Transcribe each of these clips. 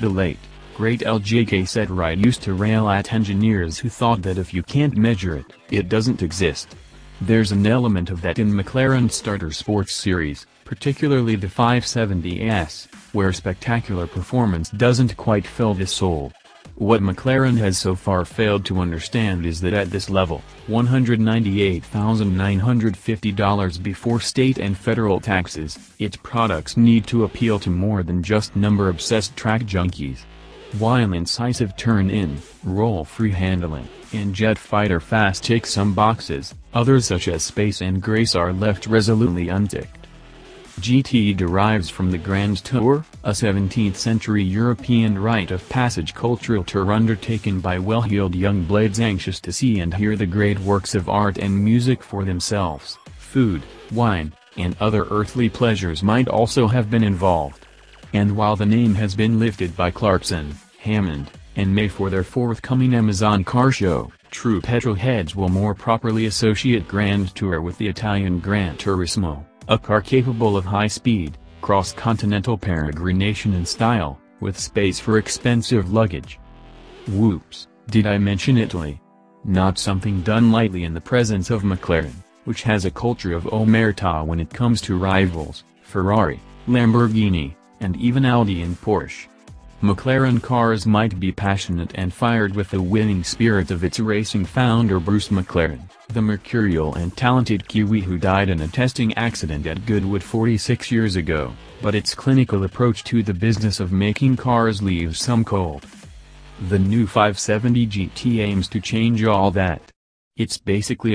The late, great L.J.K. Setright used to rail at engineers who thought that if you can't measure it, it doesn't exist. There's an element of that in McLaren's starter sports series, particularly the 570S, where spectacular performance doesn't quite fill the soul. What McLaren has so far failed to understand is that at this level, $198,950 before state and federal taxes, its products need to appeal to more than just number-obsessed track junkies. While incisive turn-in, roll-free handling, and jet fighter fast tick some boxes, others such as space and grace are left resolutely unticked. GT derives from the Grand Tour, a 17th-century European rite of passage cultural tour undertaken by well-heeled young blades anxious to see and hear the great works of art and music for themselves. Food, wine, and other earthly pleasures might also have been involved. And while the name has been lifted by Clarkson, Hammond, and May for their forthcoming Amazon car show, true petrolheads will more properly associate Grand Tour with the Italian Gran Turismo, a car capable of high-speed, cross-continental peregrination in style, with space for expensive luggage. Whoops, did I mention Italy? Not something done lightly in the presence of McLaren, which has a culture of omertà when it comes to rivals, Ferrari, Lamborghini, and even Audi and Porsche. McLaren cars might be passionate and fired with the winning spirit of its racing founder Bruce McLaren, the mercurial and talented Kiwi who died in a testing accident at Goodwood 46 years ago, but its clinical approach to the business of making cars leaves some cold. The new 570 GT aims to change all that. It's basically a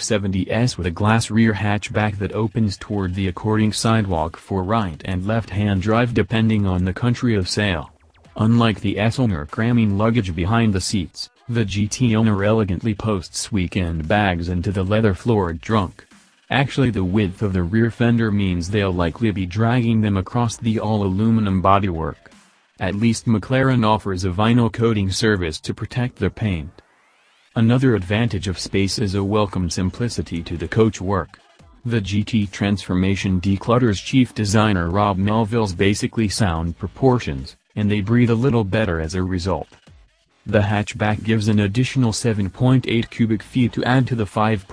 570S with a glass rear hatchback that opens toward the according sidewalk for right and left-hand drive depending on the country of sale. Unlike the S-owner cramming luggage behind the seats, the GT owner elegantly posts weekend bags into the leather-floored trunk. Actually, the width of the rear fender means they'll likely be dragging them across the all-aluminum bodywork. At least McLaren offers a vinyl coating service to protect their paint. Another advantage of space is a welcome simplicity to the coachwork. The GT transformation declutters chief designer Rob Melville's basically sound proportions, and they breathe a little better as a result. The hatchback gives an additional 7.8 cubic feet to add to the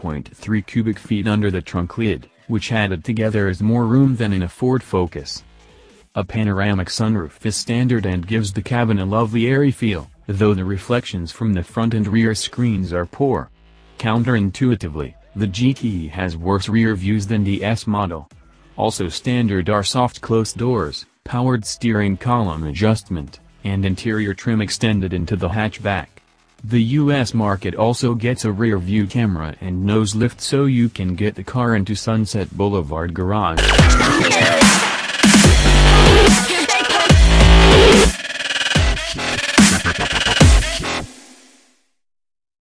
5.3 cubic feet under the trunk lid, which added together is more room than in a Ford Focus. A panoramic sunroof is standard and gives the cabin a lovely airy feel, though the reflections from the front and rear screens are poor. Counterintuitively, the GT has worse rear views than the S model. Also standard are soft closed doors, powered steering column adjustment, and interior trim extended into the hatchback. The US market also gets a rear view camera and nose lift so you can get the car into Sunset Boulevard Garage.